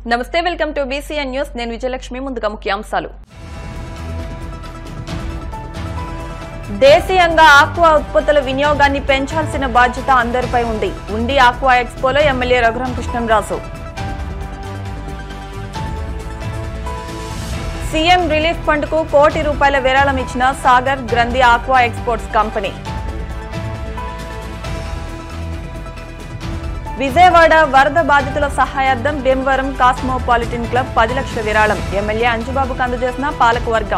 నమస్తే welcome to BCN news నేను విజయలక్ష్మి ముందుగా ముఖ్యాంశాలు దేశీయంగా ఆక్వా ఉత్పత్తుల వినియోగాన్ని పెంచాల్సిన బాధ్యత అందరిపై ఉంది ఉండి ఆక్వా ఎక్స్పోలో MLA Raghurama Krishnamraju CM relief fund కు ₹1 కోటి విరాళం ఇచ్చిన సాగర్ గ్రంథి ఆక్వా ఎక్స్పోర్ట్స్ కంపెనీ విజయవాడ వరద బాధితుల సహాయార్థం భీమవరం కాస్మోపాలిటన్ క్లబ్ 10 లక్షల విరాళం ఎమ్మెల్యే అంజుబాబుకు అందజేసిన పాలకవర్గం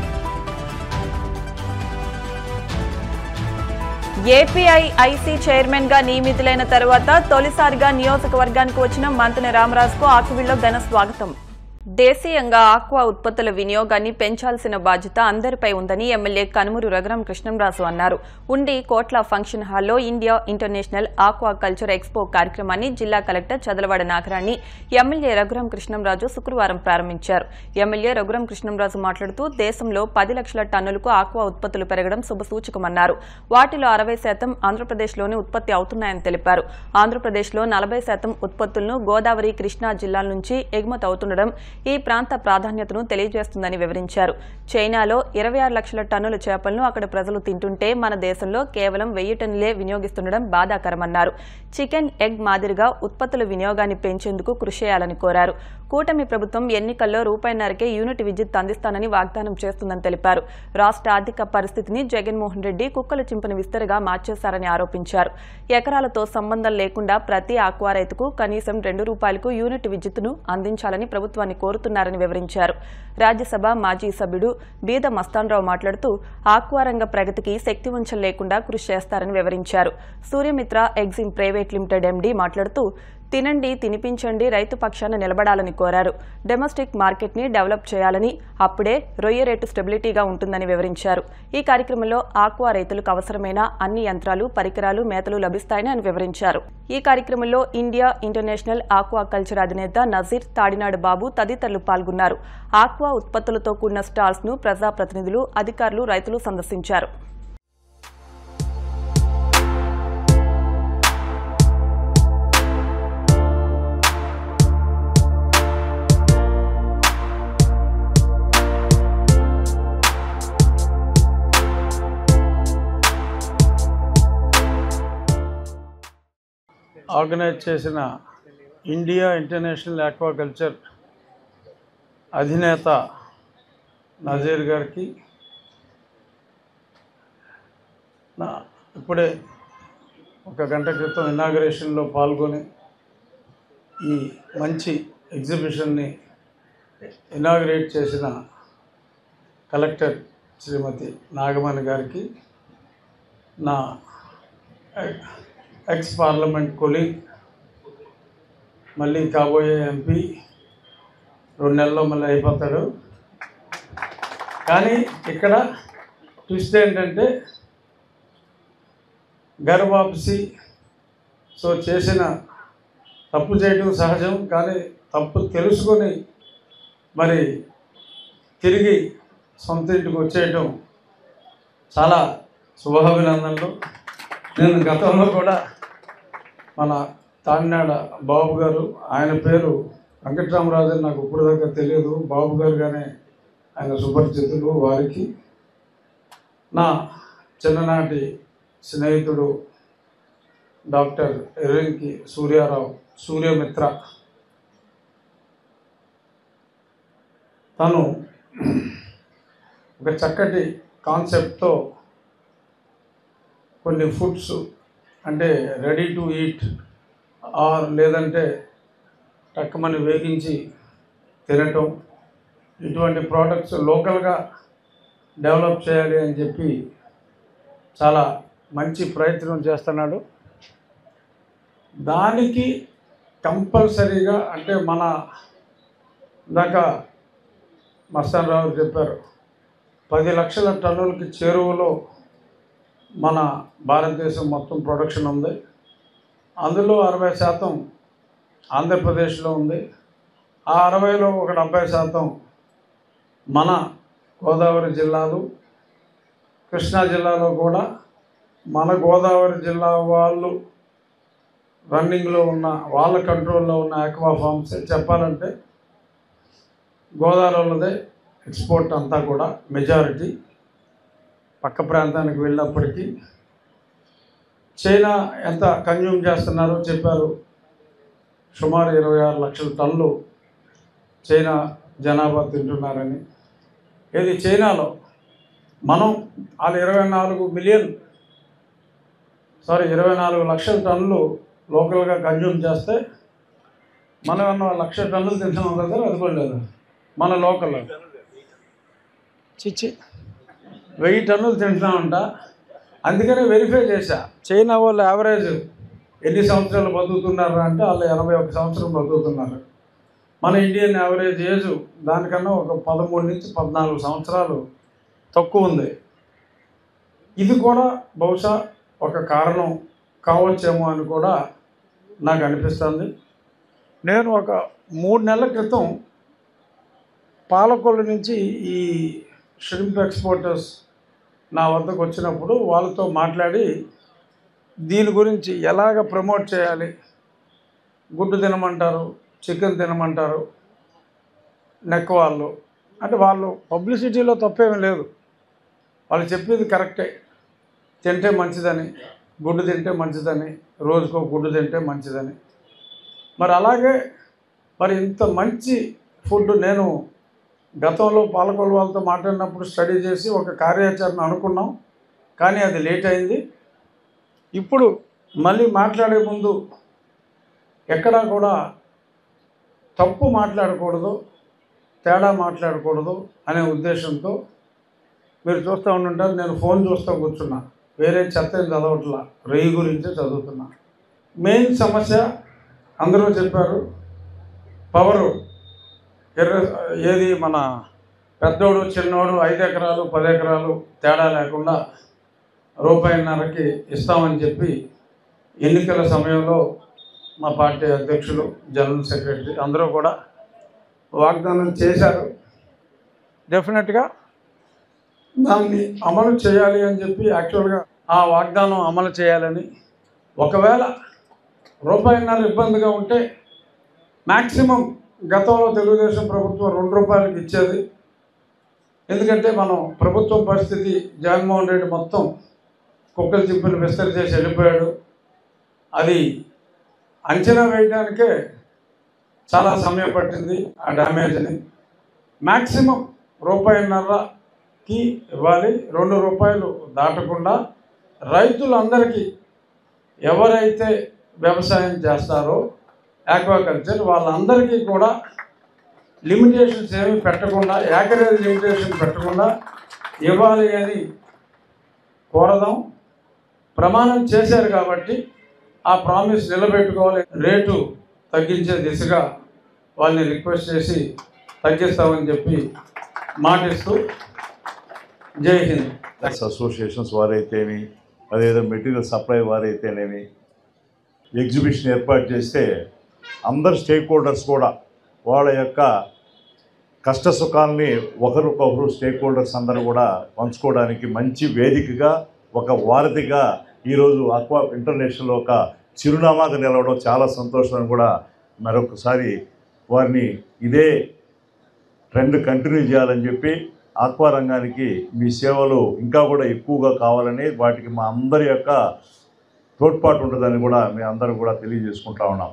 ఏపీఐఐసీ చైర్మన్ గా నియమితులైన తర్వాత తొలిసారిగా నియోజకవర్గానికి వచ్చిన మంత్రి రామరాజుకు ఆకివీడులో ఘన స్వాగతం దేశీయంగా ఆక్వా ఉత్పత్తుల వినియోగాన్ని పెంచాల్సిన బాధ్యత అందరిపై ఉందని ఎమ్మెల్యే కనుమూరు రఘురామ కృష్ణంరాజు అన్నారు. ఉండి కోట్ల ఫంక్షన్ హాల్లో India international aquaculture expo కార్యక్రమాన్ని జిల్లా కలెక్టర్ చదలవాడ నాగరాణి ఎమ్మెల్యే రఘురామ కృష్ణంరాజు శుక్రవారం ప్రారంభించారు. ఎమ్మెల్యే రఘురామ కృష్ణంరాజు మాట్లాడుతూ దేశంలో 10 లక్షల టన్నులకు ఆక్వా ఉత్పత్తులు పెరగడం శుభసూచకమన్నారు. వాటిలో 60% ఆంధ్రప్రదేశ్లోనే ఉత్పత్తి అవుతున్నాయని తెలిపారు. ఆంధ్రప్రదేశ్లో 40% ఉత్పత్తులను గోదావరి కృష్ణా జిల్లాల నుంచి ఎగుమతి అవుతుండడం ఈ ప్రాంత ప్రాధాన్యతను తెలియజేస్తుందని వివరించారు. చైనాలో 26 లక్షల టన్నుల చేపలను అక్కడ ప్రజలు తింటుంటే మన దేశంలో కేవలం 1000 టన్నులే వినియోగిస్తుండడం బాధాకరమన్నారు. చికెన్, ఎగ్ మాదిరిగా ఉత్పత్తుల వినియోగాన్ని పెంచేందుకు కృషి చేయాలని కోరారు. కూటమి ప్రభుత్వం ఎన్నికల్లో ₹1.5కే యూనిట్ విద్యుత్ అందిస్తానని వాగ్దానం చేస్తుందని తెలిపారు. రాష్ట్ర ఆర్థిక పరిస్థితిని జగన్మోహన్ రెడ్డి కుక్కల చింపిన విస్తరగా మార్చేశారని ఆరోపించారు. ఎకరాలతో సంబంధం లేకుండా ప్రతి ఆక్వా రైతుకు కనీసం ₹2 యూనిట్ విద్యుత్తును అందించాలని ప్రభుత్వాన్ని కోరుతున్నారని వివరించారు. రాజ్యసభ మాజీ సభ్యుడు బీద మస్తాన్రావు మాట్లాడుతూ ఆక్వా రంగ ప్రగతికి శక్తివంచం లేకుండా కృషి చేస్తారని వివరించారు. Suryamitra exim private limited MD మాట్లాడుతూ తినండి, తినిపించండి, రైతు పక్షాన నిలబడాలని కోరారు. డొమెస్టిక్ మార్కెట్ ని డెవలప్ చేయాలని, అప్పుడే రొయ్య రేటు స్టెబిలిటీగా ఉంటుందని వివరించారు. ఈ కార్యక్రమంలో ఆక్వా రైతులకు అవసరమైన అన్ని యంత్రాలు, పరికరాలు, మేతలు లభిస్తాయని ఆయన వివరించారు. ఈ కార్యక్రమంలో ఇండియా ఇంటర్నేషనల్ ఆక్వా కల్చర్ అధినేత నజీర్, తాడినాడు బాబు తదితరులు పాల్గొన్నారు. ఆక్వా ఉత్పత్తులతో కూడిన స్టాల్స్ ను ప్రజాప్రతినిధులు, అధికారులు, రైతులు సందర్శించారు. ఆర్గనైజ్ చేసిన ఇండియా ఇంటర్నేషనల్ ఆక్వాకల్చర్ అధినేత నజీర్ గారికి ఇప్పుడే 1 గంట క్రితం ఇనాగరేషన్లో పాల్గొని ఈ మంచి ఎగ్జిబిషన్ని ఇనాగరేట్ చేసిన కలెక్టర్ శ్రీమతి నాగమణి గారికి, నా ఎక్స్ పార్లమెంట్ కొలీగ్, మళ్ళీ కాబోయే ఎంపీ, 2 నెలల్లో మళ్ళీ అయిపోతాడు. కానీ ఇక్కడ ట్విస్ట్ ఏంటంటే గర్వాపసి. సో చేసిన తప్పు చేయడం సహజం, కానీ తప్పు తెలుసుకొని మరి తిరిగి సొంత ఇంటికి వచ్చేయటం చాలా శుభాభినందనలు. నేను గతంలో కూడా మన తాడినాడ బాబు గారు, ఆయన పేరు వెంకటరామరాజు అని నాకు ఇప్పుడు దాకా తెలియదు, బాబు గారుగానే ఆయన సుపరిచితులు. వారికి నా చిన్ననాటి స్నేహితుడు డాక్టర్ ఎర్రంకి సూర్యారావు, సూర్యమిత్ర, తను ఒక చక్కటి కాన్సెప్ట్తో కొన్ని ఫుడ్స్ అంటే రెడీ టు ఈట్ ఆర్ లేదంటే టక్కుమని వేగించి తినటం, ఇటువంటి ప్రోడక్ట్స్ లోకల్గా డెవలప్ చేయాలి అని చెప్పి చాలా మంచి ప్రయత్నం చేస్తున్నాడు. దానికి కంపల్సరీగా అంటే మన ఇందాక మస్తాన్రావు చెప్పారు, 10 లక్షల టన్నులకి చేరువలో మన భారతదేశం మొత్తం ప్రొడక్షన్ ఉంది. అందులో 60% ఆంధ్రప్రదేశ్లో ఉంది. ఆ 60లో ఒక 70% మన గోదావరి జిల్లాలు, కృష్ణా జిల్లాలో కూడా మన గోదావరి జిల్లా వాళ్ళు రన్నింగ్లో ఉన్న వాళ్ళ కంట్రోల్లో ఉన్న ఆక్వా ఫార్మ్స్ చెప్పాలంటే గోదావరిలోదే ఎక్స్పోర్ట్ అంతా కూడా మెజారిటీ. పక్క ప్రాంతానికి వెళ్ళినప్పటికీ చైనా ఎంత కన్జ్యూమ్ చేస్తున్నారో చెప్పారు. సుమారు 26 లక్షల టన్నులు చైనా జనాభా తింటున్నారని. ఏది చైనాలో మనం వాళ్ళు 24 లక్షల టన్నులు లోకల్గా కన్జ్యూమ్ చేస్తే మనం 1,00,000 టన్నులు తింటున్నాం కదా. అది కూడా లేదు మన లోకల్లో. 1000 టన్నులు తింటున్నామంట. అందుకనే వెరిఫై చేశా, చైనా వాళ్ళు యావరేజ్ ఎన్ని సంవత్సరాలు బతుకుతున్నారు అంటే వాళ్ళు 81 సంవత్సరం బతుకుతున్నారు. మన ఇండియన్ యావరేజ్ ఏజ్ దానికన్నా ఒక 13 నుంచి 14 సంవత్సరాలు తక్కువ ఉంది. ఇది కూడా బహుశా ఒక కారణం కావచ్చేమో అని కూడా నాకు అనిపిస్తుంది. నేను ఒక 3 నెలల క్రితం పాలకొల్లు నుంచి ఈ షిరింప్ ఎక్స్పోర్టర్స్ నా వద్దకు వచ్చినప్పుడు వాళ్ళతో మాట్లాడి దీని గురించి ఎలాగ ప్రమోట్ చేయాలి, గుడ్డు తినమంటారు, చికెన్ తినమంటారు నెక్ వాళ్ళు అంటే వాళ్ళు పబ్లిసిటీలో తప్పేమీ లేదు, వాళ్ళు చెప్పేది కరెక్టే. తింటే మంచిదని, గుడ్డు తింటే మంచిదని, రోజుకో గుడ్డు తింటే మంచిదని. మరి అలాగే మరి ఇంత మంచి ఫుడ్ నేను గతంలో పాలకొల్లు వాళ్ళతో మాట్లాడినప్పుడు స్టడీ చేసి ఒక కార్యాచరణ అనుకున్నాం, కానీ అది లేట్ అయింది. ఇప్పుడు మళ్ళీ మాట్లాడే ముందు ఎక్కడా కూడా తప్పు మాట్లాడకూడదు, తేడా మాట్లాడకూడదు అనే ఉద్దేశంతో మీరు చూస్తూ ఉంటుంటారు. నేను ఫోన్ చూస్తూ కూర్చున్నా, వేరే చెత్త ఏం చదవట్లా, రేయి గురించే చదువుతున్నా. మెయిన్ సమస్య అందరూ చెప్పారు, పవరు. ఏది మన పెద్దోడు చిన్నోడు 5 ఎకరాలు 10 ఎకరాలు తేడా లేకుండా ₹1.5కి ఇస్తామని చెప్పి ఎన్నికల సమయంలో మా పార్టీ అధ్యక్షులు, జనరల్ సెక్రటరీ అందరూ కూడా వాగ్దానం చేశారు. డెఫినెట్గా దాన్ని అమలు చేయాలి అని చెప్పి యాక్చువల్గా ఆ వాగ్దానం అమలు చేయాలని. ఒకవేళ ₹1.5 ఇబ్బందిగా ఉంటే మ్యాక్సిమం గతంలో తెలుగుదేశం ప్రభుత్వం ₹2 ఇచ్చేది. ఎందుకంటే మనం ప్రభుత్వం పరిస్థితి జగన్మోహన్ రెడ్డి మొత్తం కుక్కలు చింపులు విస్తరి చేసి వెళ్ళిపోయాడు. అది అంచనా వేయడానికే చాలా సమయం పట్టింది ఆ డ్యామేజ్ని. మ్యాక్సిమం ₹1.5కి ఇవ్వాలి. ₹2 దాటకుండా రైతులందరికీ ఎవరైతే వ్యవసాయం చేస్తారో ఆక్వాకల్చర్ వాళ్ళందరికీ కూడా లిమిటేషన్స్ ఏమి పెట్టకుండా, ఏకరేజ్ లిమిటేషన్ పెట్టకుండా ఇవ్వాలి అని కోరదాం. ప్రమాణం చేశారు కాబట్టి ఆ ప్రామిస్ నిలబెట్టుకోవాలి. రేటు తగ్గించే దిశగా వాళ్ళని రిక్వెస్ట్ చేసి తగ్గిస్తామని చెప్పి మాటిస్తూ జై హింద్. అసోసియేషన్స్ వారైతేమి, అదేదో మెటీరియల్ సప్లై వారైతేనేమి ఎగ్జిబిషన్ ఏర్పాటు చేస్తే అందరు స్టేక్ హోల్డర్స్ కూడా వాళ్ళ యొక్క కష్టసుఖాలని ఒకరికొకరు స్టేక్ హోల్డర్స్ అందరూ కూడా పంచుకోవడానికి మంచి వేదికగా, ఒక వారధిగా ఈరోజు ఆక్వా ఇంటర్నేషనల్ ఒక చిరునామాగా నిలవడం చాలా సంతోషం కూడా మరొకసారి వారిని ఇదే ట్రెండ్ కంటిన్యూ చేయాలని చెప్పి, ఆక్వా రంగానికి మీ సేవలు ఇంకా కూడా ఎక్కువగా కావాలని, వాటికి మా అందరి యొక్క తోడ్పాటు ఉంటుందని కూడా మేము అందరూ కూడా తెలియజేసుకుంటా ఉన్నాం.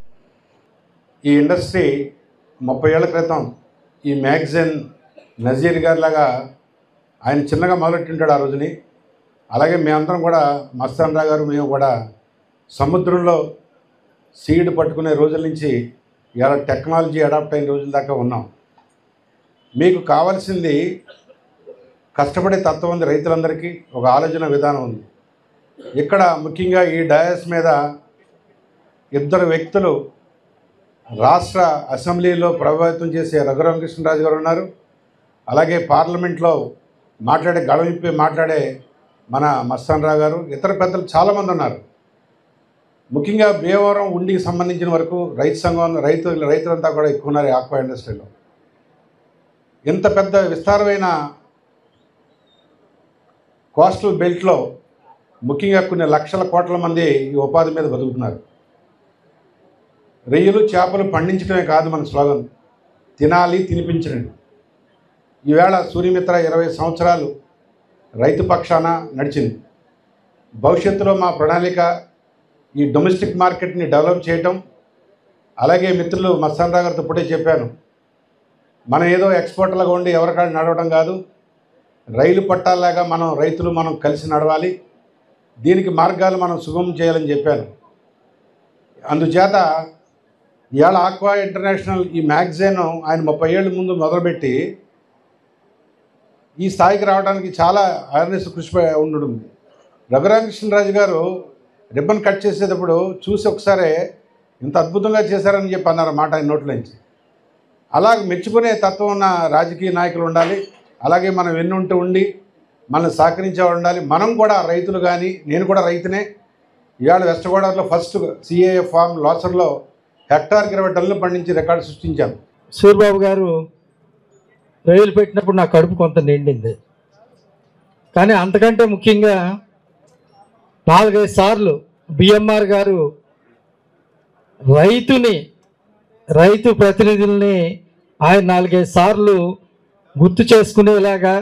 ఈ ఇండస్ట్రీ 30 ఏళ్ల క్రితం ఈ మ్యాగజైన్ నజీర్ గారిలాగా ఆయన చిన్నగా మొదలెట్టింటాడు ఆ రోజుని. అలాగే మేమందరం కూడా మస్తాన్ రావు గారు మేము కూడా సముద్రంలో సీడ్ పట్టుకునే రోజుల నుంచి ఇలా టెక్నాలజీ అడాప్ట్ అయిన రోజుల దాకా ఉన్నాం. మీకు కావాల్సింది కష్టపడే తత్వం ఉంది, రైతులందరికీ ఒక ఆలోచన విధానం ఉంది. ఇక్కడ ముఖ్యంగా ఈ డయాస్ మీద 2 వ్యక్తులు రాష్ట్ర అసెంబ్లీలో ప్రభావితం చేసే రఘురామకృష్ణరాజు గారు ఉన్నారు. అలాగే పార్లమెంట్లో గళవిప్పి మాట్లాడే మన మస్తాన్ రావు గారు, ఇతర పెద్దలు చాలామంది ఉన్నారు. ముఖ్యంగా భీమవరం ఉండికి సంబంధించిన వరకు రైతు సంఘం రైతులంతా కూడా ఎక్కువ ఉన్నారు ఆక్వా ఇండస్ట్రీలో. ఇంత పెద్ద విస్తారమైన కోస్టల్ బెల్ట్లో ముఖ్యంగా కొన్ని లక్షల కోట్ల మంది ఈ ఉపాధి మీద బతుకుతున్నారు. రొయ్యలు చేపలు పండించడమే కాదు మన స్లోగన్, తినాలి తినిపించండి. ఈవేళ సూర్యమిత్ర 20 సంవత్సరాలు రైతు పక్షాన నడిచింది. భవిష్యత్తులో మా ప్రణాళిక ఈ డొమెస్టిక్ మార్కెట్ని డెవలప్ చేయటం. అలాగే మిత్రులు మస్తాన్ రావు గారితో ఇప్పుడే చెప్పాను, మనం ఏదో ఎక్స్పోర్టర్లుగా ఉండి ఎవరికాడ నడవడం కాదు, రైలు పట్టాలాగా మనం కలిసి నడవాలి. దీనికి మార్గాలు మనం సుగమం చేయాలని చెప్పాను. అందుచేత ఇవాళ ఆక్వా ఇంటర్నేషనల్ ఈ మ్యాగజైన్ ఆయన 30 ఏళ్ళ ముందు మొదలుపెట్టి ఈ స్థాయికి రావడానికి చాలా అవేర్నెస్ కృషి ఉండడం. రఘురామకృష్ణరాజు గారు రిబ్బన్ కట్ చేసేటప్పుడు చూసి ఒకసారి ఇంత అద్భుతంగా చేశారని చెప్పి అన్నారు మాట ఆయన నోట్ల నుంచి. అలా మెచ్చుకునే తత్వం ఉన్న రాజకీయ నాయకులు ఉండాలి. అలాగే మనం వెన్నుంటూ ఉండి మనల్ని సహకరించేవాడు ఉండాలి. మనం కూడా రైతులు కానీ, నేను కూడా రైతునే. ఇవాళ వెస్ట్ గోదావరిలో ఫస్ట్ సిఏఎఫ్ ఫామ్ లాసర్లో హెక్టార్కి 20 టన్నులు పండించి రికార్డు సృష్టించాను. సూర్యబాబు గారు రైలు పెట్టినప్పుడు నా కడుపు కొంత నిండింది. కానీ అంతకంటే ముఖ్యంగా 4-5 సార్లు బిఎంఆర్ గారు రైతు ప్రతినిధుల్ని ఆయన 4-5 సార్లు గుర్తు చేసుకునేలాగా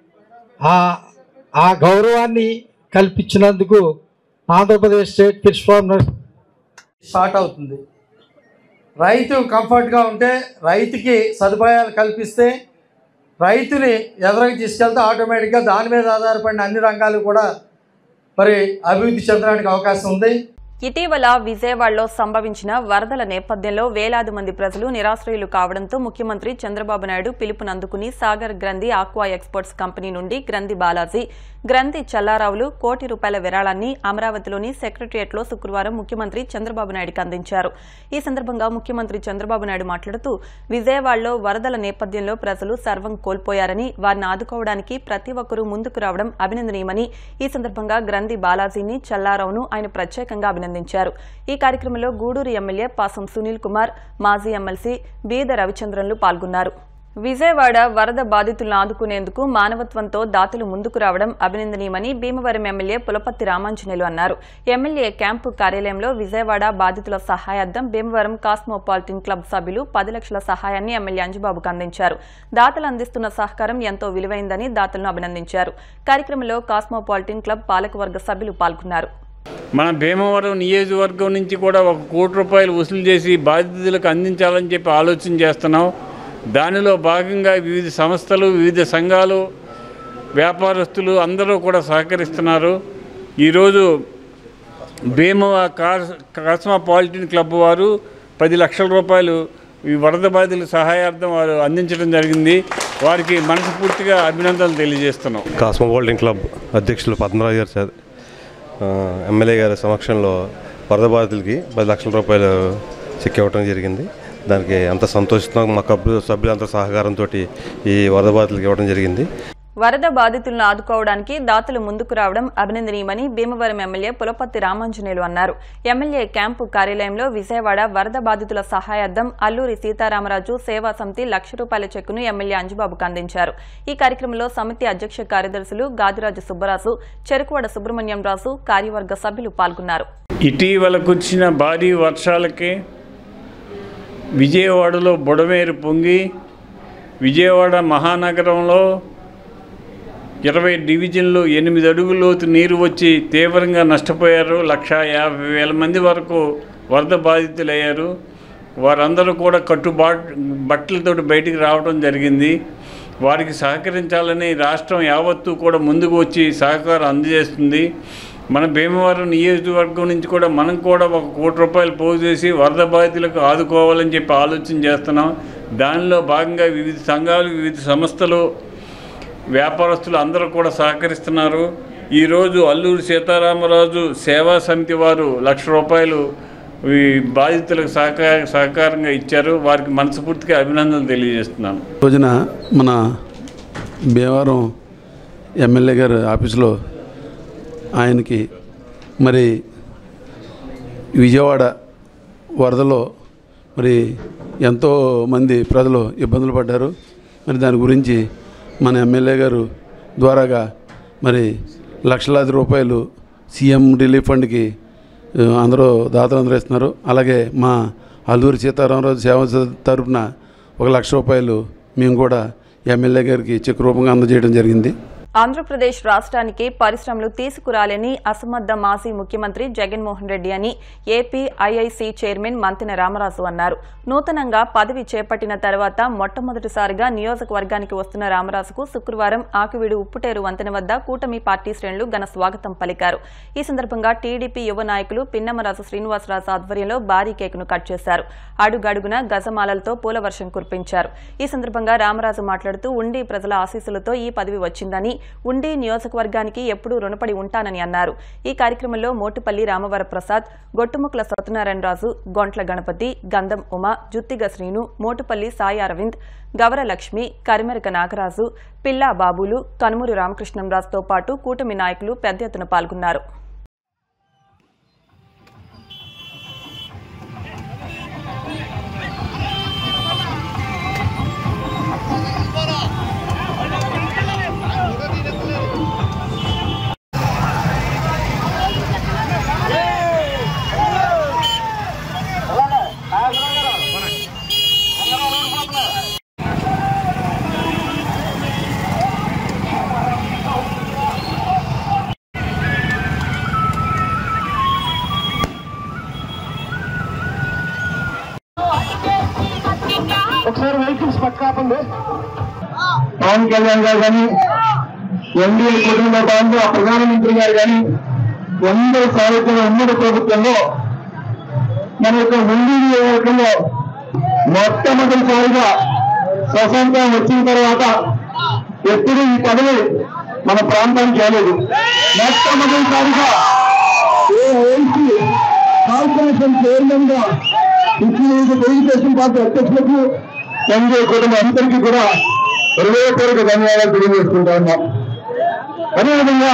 ఆ గౌరవాన్ని కల్పించినందుకు Andhra Pradesh state fish farmers start అవుతుంది. రైతు కంఫర్ట్గా ఉంటే, రైతుకి సదుపాయాలు కల్పిస్తే, రైతుని ఎదురుకి తీసుకెళ్తే ఆటోమేటిక్గా దాని మీద ఆధారపడిన అన్ని రంగాలు కూడా మరి అభివృద్ధి చెందడానికి అవకాశం ఉంది. ఇటీవల విజయవాడలో సంభవించిన వరదల నేపథ్యంలో వేలాది మంది ప్రజలు నిరాశ్రయులు కావడంతో ముఖ్యమంత్రి చంద్రబాబు నాయుడు పిలుపునందుకుని సాగర్ గ్రంథి ఆక్వా ఎక్స్పోర్ట్స్ కంపెనీ నుండి గ్రంథి బాలాజీ, గ్రంథి చల్లారావులు ₹1 కోటి విరాళాన్ని అమరావతిలోని సెక్రటరియట్లో శుక్రవారం ముఖ్యమంత్రి చంద్రబాబు నాయుడుకి అందించారు. ఈ సందర్భంగా ముఖ్యమంత్రి చంద్రబాబు నాయుడు మాట్లాడుతూ, విజయవాడలో వరదల నేపథ్యంలో ప్రజలు సర్వం కోల్పోయారని, వారిని ఆదుకోవడానికి ప్రతి ఒక్కరూ ముందుకు రావడం అభినందనీయమని, ఈ సందర్భంగా గ్రంథి బాలాజీని, చల్లారావును ఆయన ప్రత్యేకంగా అభినందించారు. ఈ కార్యక్రమంలో గూడూరు ఎమ్మెల్యే పాసం సునీల్ కుమార్, మాజీ ఎమ్మెల్సీ బీద రవిచంద్రన్లు పాల్గొన్నారు. విజయవాడ వరద బాధితులను ఆదుకునేందుకు మానవత్వంతో దాతలు ముందుకు రావడం అభినందనీయమని భీమవరం ఎమ్మెల్యే పులపర్తి రామాంజనేయులు అన్నారు. ఎమ్మెల్యే క్యాంపు కార్యాలయంలో విజయవాడ బాధితుల సహాయార్థం భీమవరం కాస్మోపాలిటన్ క్లబ్ సభ్యులు 10 లక్షల సహాయాన్ని ఎమ్మెల్యే అంజుబాబుకు అందించారు. దాతలు అందిస్తున్న సహకారం ఎంతో విలువైందని దాతలను అభినందించారు. కార్యక్రమంలో కాస్మోపాలిటన్ క్లబ్ పాలకవర్గ సభ్యులు పాల్గొన్నారు. మన భీమవరం నియోజకవర్గం నుంచి కూడా ₹1 కోటి వసూలు చేసి బాధితులకు అందించాలని చెప్పి ఆలోచన చేస్తున్నాం. దానిలో భాగంగా వివిధ సంస్థలు, వివిధ సంఘాలు, వ్యాపారస్తులు అందరూ కూడా సహకరిస్తున్నారు. ఈరోజు కాస్మోపాలిటన్ క్లబ్ వారు ₹10 లక్షల ఈ వరద బాధితుల సహాయార్థం వారు అందించడం జరిగింది. వారికి మనస్ఫూర్తిగా అభినందనలు తెలియజేస్తున్నాం. కాస్మోపాలిటన్ క్లబ్ అధ్యక్షులు పద్మరాజు గారు ఎమ్మెల్యే గారి సమక్షంలో వరద బాధితులకి ₹10 లక్షల చెక్ ఇవ్వడం జరిగింది. దానికి అంత సంతోషంగా మా క్లబ్ సభ్యులంతా సహకారంతో ఈ వరద బాధితులకు ఇవ్వడం జరిగింది. వరద బాధితులను ఆదుకోవడానికి దాతలు ముందుకు రావడం అభినందనీయమని భీమవరం ఎమ్మెల్యే పులపర్తి రామాంజనేయులు అన్నారు. ఎమ్మెల్యే క్యాంపు కార్యాలయంలో విజయవాడ వరద బాధితుల సహాయార్థం అల్లూరి సీతారామరాజు సేవా సమితి ₹1,00,000 చెక్కును ఎమ్మెల్యే అంజుబాబుకు అందించారు. ఈ కార్యక్రమంలో సమితి అధ్యక్ష కార్యదర్శులు గాదిరాజు సుబ్బరాజు, చెరుకువాడ సుబ్రహ్మణ్యం రాజు, కార్యవర్గ సభ్యులు పాల్గొన్నారు. ఇటీవల కురిసిన భారీ వర్షాలకి విజయవాడలో బుడమేరు పొంగి విజయవాడ మహానగరంలో 20 డివిజన్లు 8 అడుగుల లోతు నీరు వచ్చి తీవ్రంగా నష్టపోయారు. 1,50,000 మంది వరకు వరద బాధితులయ్యారు. వారందరూ కూడా బట్టలతో బయటికి రావడం జరిగింది. వారికి సహకరించాలని రాష్ట్రం యావత్తు కూడా ముందుకు వచ్చి సహకారం అందజేస్తుంది. మన భీమవరం నియోజకవర్గం నుంచి కూడా మనం కూడా ₹1 కోటి పోగు చేసి వరద బాధితులకు ఆదుకోవాలని చెప్పి ఆలోచన చేస్తున్నాం. దానిలో భాగంగా వివిధ సంఘాలు, వివిధ సంస్థలు, వ్యాపారస్తులు అందరూ కూడా సహకరిస్తున్నారు. ఈరోజు అల్లూరి సీతారామరాజు సేవా సమితి వారు ₹1,00,000 ఈ బాధితులకు సహకారంగా ఇచ్చారు. వారికి మనస్ఫూర్తిగా అభినందనలు తెలియజేస్తున్నాను. రోజున మన భీమవరం ఎమ్మెల్యే గారు ఆఫీసులో ఆయనకి మరి విజయవాడ వరదలో మరి ఎంతోమంది ప్రజలు ఇబ్బందులు పడ్డారు. మరి దాని గురించి మన ఎమ్మెల్యే గారు ద్వారాగా మరి ₹1,00,000 సీఎం రిలీఫ్ ఫండ్కి అందరూ దాతలు అందరూ ఇస్తున్నారు. అలాగే మా అల్లూరి సీతారామరాజు సేవ తరపున 1,00,000 రూపాయలు మేము కూడా ఎమ్మెల్యే గారికి చెక్ రూపంగా అందజేయడం జరిగింది. ఆంధ్రప్రదేశ్ రాష్ట్రానికి పరిశ్రమలు తీసుకురాలేని అసమర్థ మాజీ ముఖ్యమంత్రి జగన్మోహన్ రెడ్డి అని AP IIC chairman Mantena Ramaraju అన్నారు. నూతనంగా పదవి చేపట్టిన తర్వాత మొట్టమొదటిసారిగా నియోజకవర్గానికి వస్తున్న రామరాజుకు శుక్రవారం ఆకివీడు ఉప్పుటేరు వంతెన వద్ద కూటమి పార్టీ శ్రేణులు ఘన స్వాగతం పలికారు. ఈ సందర్భంగా టీడీపీ యువ నాయకులు పిన్నమరాజు శ్రీనివాసరాజు ఆధ్వర్యంలో భారీ కేకును కట్ చేశారు. అడుగడుగున గజమాలలతో పూలవర్షం కురిపించారు. ఈ సందర్భంగా రామరాజు మాట్లాడుతూ ఉండి ప్రజల ఆశీస్సులతో ఈ పదవి వచ్చిందని, ఉండి నియోజకవర్గానికి ఎప్పుడూ రుణపడి ఉంటానని అన్నారు. ఈ కార్యక్రమంలో మోటుపల్లి రామవరప్రసాద్, గొట్టుముక్కల సత్యనారాయణరాజు, గొంట్ల గణపతి, గంధం ఉమ, జుత్తిగ శ్రీను, మోటుపల్లి సాయి అరవింద్, గవర లక్ష్మి, కరిమెరక నాగరాజు, పిల్లా బాబులు, కనుమూరు రామకృష్ణంరాజుతో పాటు కూటమి నాయకులు పెద్ద ఎత్తున పాల్గొన్నారు. ఒకసారి వెహికల్స్ పట్టుకాపండి. పవన్ కళ్యాణ్ గారు కానీ, ఎన్డీఏ కుటుంబ దాంట్లో ప్రధానమంత్రి గారు కానీ, అందరూ సాధించిన ఉమ్మడి ప్రభుత్వంలో మన యొక్క ఉండి నియోజకవర్గంలో మొట్టమొదటిసారిగా స్వతంత్రం వచ్చిన తర్వాత ఎప్పుడు ఈ పదవి మన ప్రాంతానికి రాలేదు. మొట్టమొదటిసారిగా ఏఐసీ కార్పొరేషన్ చైర్మన్ గా తెలుగుదేశం పార్టీ అధ్యక్షులకు, ఎన్డీఏ కుటుంబం అందరికీ కూడా హృదయపూర్వక ధన్యవాదాలు తెలియజేసుకుంటా ఉన్నాం. అదేవిధంగా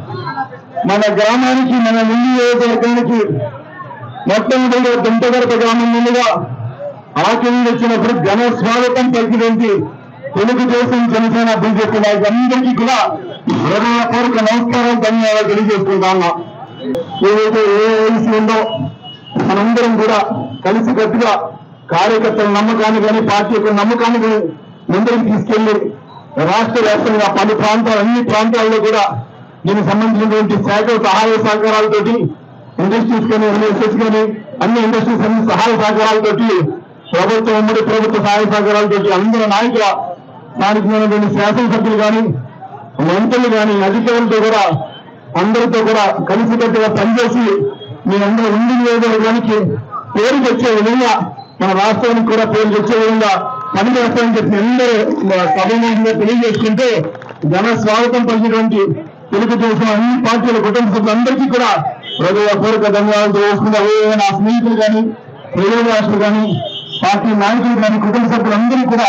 మన గ్రామానికి, మన ముందు నియోజకవర్గానికి మొట్టమొదటిగా దుంటగడప గ్రామం ముందుగా ఆకివీడు వచ్చినప్పుడు ఘన స్వాగతం పలికినటువంటి తెలుగుదేశం, జనసేన, బీజేపీ నాయకులందరికీ కూడా హృదయపూర్వక నమస్కారాలు, ధన్యవాదాలు తెలియజేసుకుంటా ఉన్నాం. ఏదైతే ఏఐసీ ఉందో మనందరం కూడా కలిసికట్టుగా కార్యకర్తల నమ్మకాన్ని కానీ, పార్టీ యొక్క నమ్మకాన్ని కానీ ముందుకు తీసుకెళ్లి రాష్ట్ర వ్యాప్తంగా పలు ప్రాంతాలు, అన్ని ప్రాంతాల్లో కూడా దీనికి సంబంధించినటువంటి శాఖల సహాయ సహకారాలతోటి, ఇండస్ట్రీస్ కానీ, యూనివర్సిటీస్ కానీ, అన్ని ఇండస్ట్రీస్ అన్ని సహాయ సహకారాలతోటి, ప్రభుత్వం, ఉమ్మడి ప్రభుత్వ సహాయ సహకారాలతోటి అందరూ నాయకుల, స్థానికమైనటువంటి శాసనసభ్యులు కానీ, మంత్రులు కానీ, అధికారులతో కూడా అందరితో కూడా కలిసికట్టుగా పనిచేసి మీ అందరూ ఉండి నియోజకవర్గానికి పేరు తెచ్చే విధంగా, మన రాష్ట్రానికి కూడా పేరు తెచ్చే విధంగా పని చేస్తామని చెప్పి అందరూ సభలో తెలియజేసుకుంటే ఘన స్వాగతం పలికినటువంటి తెలుగుదేశం అన్ని పార్టీల కుటుంబ సభ్యులందరికీ కూడా హృదయపూర్వక ధన్యవాదాలు తెలియజేసుకుంటే, నా స్నేహితులు కానీ, శ్రేయోభిలాషులు కానీ, పార్టీ నాయకులు కానీ, కుటుంబ సభ్యులందరూ కూడా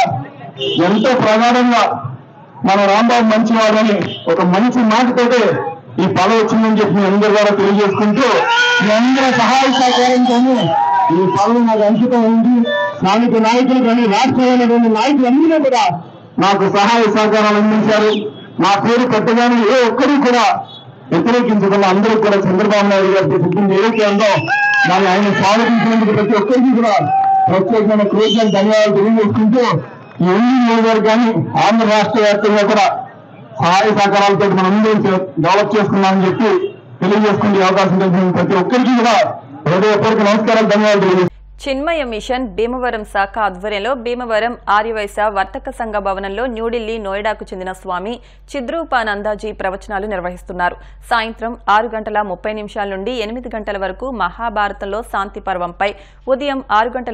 ఎంతో ప్రగాఢంగా మన రాంబాబు మంచివాడని ఒక మంచి మాటతోటే ఈ పదవి వచ్చిందని చెప్పి మీ అందరి ద్వారా తెలియజేసుకుంటూ, మీ అందరి సహాయ సహకారంతోనే ఈ పదవి నాకు అంకితం ఉంది. స్థానిక నాయకులు కానీ, రాష్ట్రంలోని నాయకులందరూ కూడా నాకు సహాయ సహకారాలు అందించారు. నా పేరు పెట్టగానే ఏ ఒక్కరూ కూడా వ్యతిరేకించకుండా అందరూ కూడా చంద్రబాబు నాయుడు గారికి పుట్టింది ఏదైతే ఉందో దాన్ని ఆయన స్వాగతించినందుకు ప్రతి ఒక్కరికి కూడా ప్రత్యేకమైన కృతజ్ఞతలు, ధన్యవాదాలు తెలియజేసుకుంటూ, ఈ ఉండి నియోజకవర్గాన్ని ఆంధ్ర రాష్ట్ర వ్యాప్తంగా కూడా సహాయ సహకారాలతో మనం అందరం డెవలప్ చేసుకున్నామని చెప్పి తెలియజేసుకునే అవకాశం కలిగిన ప్రతి ఒక్కరికి కూడా హృదయపూర్వక నమస్కారాలు, ధన్యవాదాలు తెలియజేస్తున్నాను. చిన్మయ మిషన్ భీమవరం శాఖ ఆధ్వర్యంలో భీమవరం ఆర్యవైశ్య వర్తక సంఘ భవనంలో న్యూఢిల్లీ, నోయిడాకు చెందిన స్వామి చిద్రూపానందాజీ ప్రవచనాలు నిర్వహిస్తున్నారు. సాయంత్రం 6:30 నుండి 8 గంటల వరకు మహాభారతంలో శాంతి పర్వంపై, ఉదయం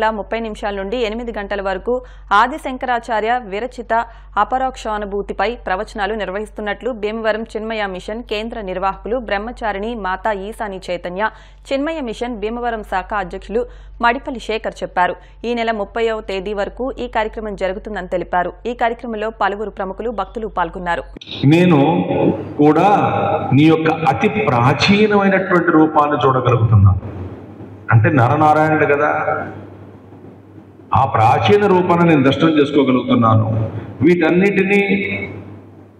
6:30 నుండి 8 గంటల వరకు ఆదిశంకరాచార్య విరచిత అపరోక్షానుభూతిపై ప్రవచనాలు నిర్వహిస్తున్నట్లు భీమవరం చిన్మయ మిషన్ కేంద్ర నిర్వాహకులు బ్రహ్మచారిణి మాతా ఈశాని చైతన్య, చిన్మయ మిషన్ భీమవరం శాఖ అధ్యక్షులు మడిపల్లి శేఖర్ చెప్పారు. ఈ నెల 30వ తేదీ వరకు ఈ కార్యక్రమం జరుగుతుందని తెలిపారు. ఈ కార్యక్రమంలో పలువురు ప్రముఖులు, భక్తులు పాల్గొన్నారు. నేను కూడా నీ యొక్క అతి ప్రాచీనమైనటువంటి రూపాన్ని చూడగలుగుతున్నాను. అంటే నరనారాయణుడు కదా, ఆ ప్రాచీన రూపాన్ని నేను దర్శనం చేసుకోగలుగుతున్నాను. వీటన్నిటినీ,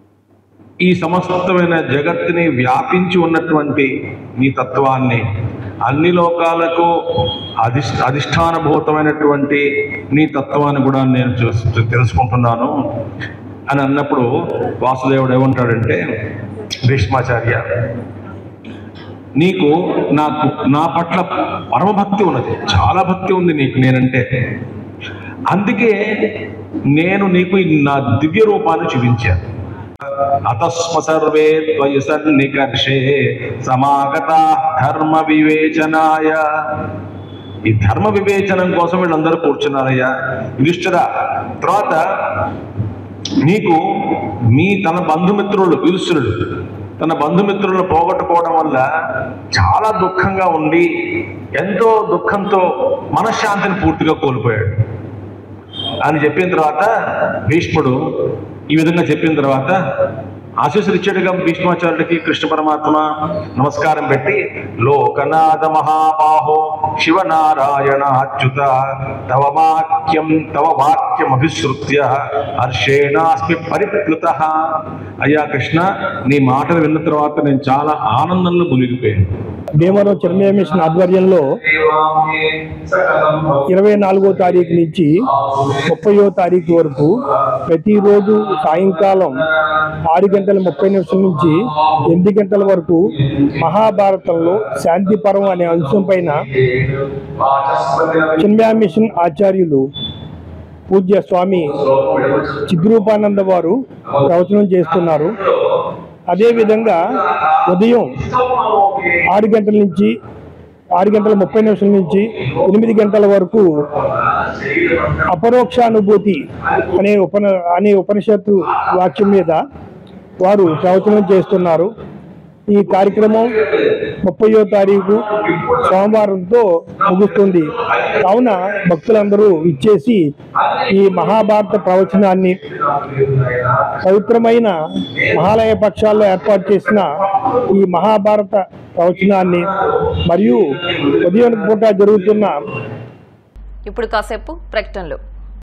ఈ సమస్తమైన జగత్తుని వ్యాపించి ఉన్నటువంటి నీ తత్వాన్ని అన్ని లోకాలకు అధిష్టానభూతమైనటువంటి నీ తత్వాన్ని కూడా నేను తెలుసుకుంటున్నాను అని అన్నప్పుడు వాసుదేవుడు ఏమంటాడంటే, భీష్మాచార్య నీకు నా పట్ల పరమభక్తి ఉన్నది, చాలా భక్తి ఉంది నీకు నేనంటే. అందుకే నేను నీకు నా దివ్య రూపాన్ని చూపించాను. అతస్మ సర్వే త్వయి సన్నికర్షే సమాగత ధర్మ వివేచనాయ. ఈ ధర్మ వివేచనం కోసం వీళ్ళందరూ కూర్చున్నారయ్యా. యుధిష్ఠిరా, తర్వాత నీకు తన బంధుమిత్రులు యుధిష్ఠిరుడు తన బంధుమిత్రులను పోగొట్టుకోవడం వల్ల చాలా దుఃఖంగా ఉండి ఎంతో దుఃఖంతో మనశ్శాంతిని పూర్తిగా కోల్పోయాడు అని చెప్పిన తర్వాత భీష్ముడు ఈ విధంగా చెప్పిన తర్వాత ఆశీస్సులు ఇచ్చాడుగా భీష్మాచార్యుడికి కృష్ణ పరమాత్మ. నమస్కారం పెట్టి, లోకనాథ మహాబాహో శివనారాయణ అచ్యుత తవ వాక్యం అభిశ్రుత్య హర్షేణాస్మి పరిప్లుత. అయ్యా కృష్ణ, నీ మాటలు విన్న తర్వాత నేను చాలా ఆనందంలో మునిగిపోయాను. భీమవరం చిన్మయ మిషన్ ఆధ్వర్యంలో 24వ తారీఖు నుంచి 30వ తారీఖు వరకు ప్రతిరోజు సాయంకాలం 6:30 నుంచి 8 గంటల వరకు మహాభారతంలో శాంతి పర్వం అనే అంశం పైన చిన్మయ మిషన్ ఆచార్యులు పూజ్య స్వామి చిద్రూపానంద వారు ప్రవచనం చేస్తున్నారు. అదేవిధంగా ఉదయం 6:30 నుంచి 6:30 నుంచి 8 గంటల వరకు అపరోక్షానుభూతి అనే ఉపనిషత్తు వాక్యం మీద వారు ప్రవచనం చేస్తున్నారు. ఈ కార్యక్రమం 30వ తారీఖు సోమవారంతో ముగుస్తుంది. కావున భక్తులందరూ ఇచ్చేసి ఈ మహాభారత ప్రవచనాన్ని పవిత్రమైన మహాలయ పక్షాల్లో ఏర్పాటు చేసిన ఈ మహాభారత ప్రవచనాన్ని మరియు ఉదయం పూట జరుగుతున్న ఇప్పుడు కాసేపు ప్రకటనలు.